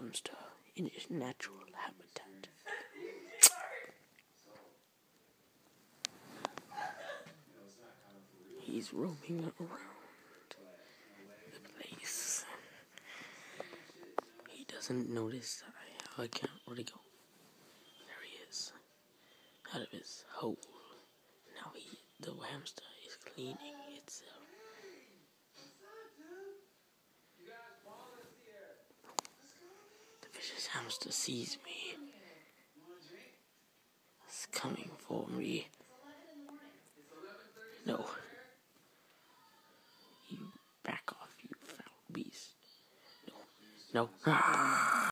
hamster in his natural habitat. He's roaming around the place. He doesn't notice that I can't really go. There he is, out of his hole. Now the hamster is cleaning itself. The vicious hamster sees me. It's coming for me. No. You back off, you foul beast. No. No.